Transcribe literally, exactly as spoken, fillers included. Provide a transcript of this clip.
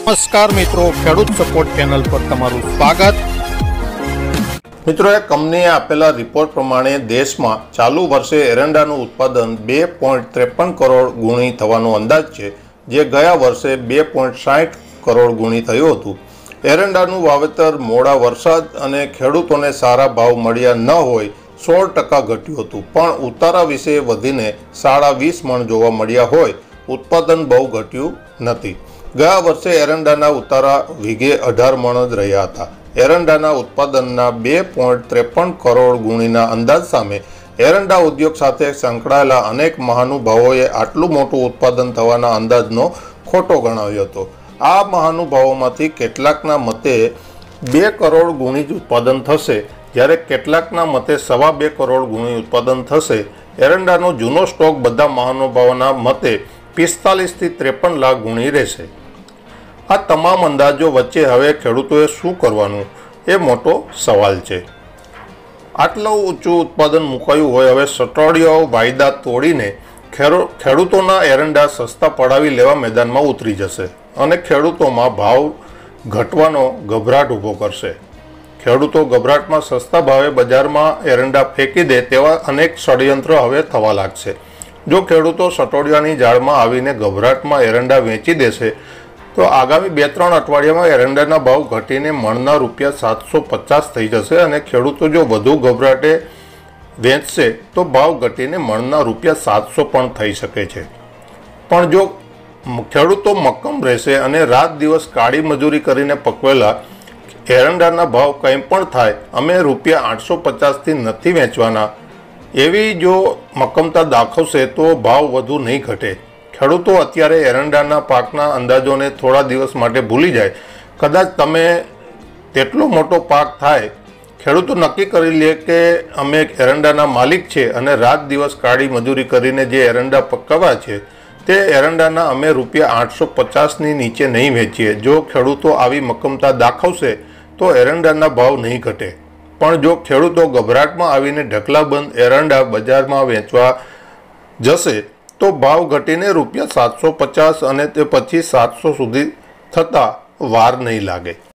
नमस्कार मित्रों, खेडूत support channel पर तमारुं स्वागत। मित्रों, एक कंपनीए आपेला रिपोर्ट प्रमाणे देश में चालू वर्षे एरंडाનું उत्पादन બે પોઈન્ટ ત્રેપન करोड़ गुणी थवानो अंदाज है, जे गया वर्षे બે પોઈન્ટ સાઠ करोड़ गुणी थयुं हतुं। एरंडाનું वावेतर मोड़ा वरसाद अने खेडूतोने सारा भाव मळ्या न होय सोળ टका घट्युं हतुं, पण उतारा विषे वधीने साड़ा वीस मण जोवा मळ्या होय उत्पादन बहु घट्युं नथी। गया वर्षे एरंडाना उतारा वीघे अठार मण ज रह्या हता। एरंडाना उत्पादनना બે પોઈન્ટ ત્રેપન करोड़ गुणीना अंदाज सामे एरंडा उद्योग साथे संकळायेला अनेक महानुभावोए आटलुं मोटुं उत्पादन थवाना अंदाजनो खोटो गणाव्यो हतो। आ महानुभावोमांथी केटलाकना मते બે करोड़ गुणी ज उत्पादन थशे, ज्यारे केटलाकना मते सवा બે करोड़ गुणी उत्पादन थशे। एरंडानो जूनो स्टॉक बधा महानुभावोना मते पिस्तालीस थी त्रेपन लाख गुणी रहेशे। आ तमाम अंदाजों वच्चे हवे खेडूतोए शुं करवानुं ए मोटो सवाल छे। आटलुं ऊंचुं उत्पादन मुकायुं होय हवे सटोडियाओ वायदा तोड़ीने खेडूतोना एरंडा सस्ता पड़ावी लेवा मैदानमां उतरी जशे अने खेडूतोमां भाव घटवानो गभराट ऊभो करशे। खेडूतो गभराटमां सस्ता भावे बजारमां एरंडा फेंकी दे तेवा अनेक षड्यंत्र हवे थवा लागशे। जो खेडूतो सटोडियानी जाळमां आवीने गभराटमां एरंडा वेची देशे तो आगामी बे त्रण अठवाडियामां एरंडाना भाव घटीने मणना रूपिया सात सौ पचास थई जशे अने खेडूतो जो वधु गभराटे वेचशे तो भाव घटीने मणना रूपिया सात सौ पण थई शके छे। पण जो खेडूतो मक्कम रहेशे अने रात दिवस काળી मजूरी करीने पकवेला एरंडाना भाव कंई पण थाय अमे रूपिया आठ सौ पचास थी नथी वेचवाना एवी जो मक्कमता दाखवशे तो भाव वधु नहीं घटे। खेडूतो अत्यारे एरंडाना पाकना अंदाजोने थोड़ा दिवस माटे भूली जाए। कदाच तमे तेटलो मोटो पाक थाय, खेडूतो नक्की करी ले के अमे एरंडाना मालिक छे अने रात दिवस काળી मजूरी करीने जे एरंडा पकावा छे ते एरंडाना अमे रूपिया आठ सौ पचास नी नीचे नहीं वेचीए। जो खेडूतो आवी मक्कमता दाखवशे तो एरंडाना भाव नहीं घटे। पण जो खेडूतो गभराटमां आवीने ढकलाबंध एरंडा बजारमां वेचवा जशे तो भाव घटीने रूपिया सात सौ पचास अने ते पछी सात सौ सुधी थता वार नहीं लागे।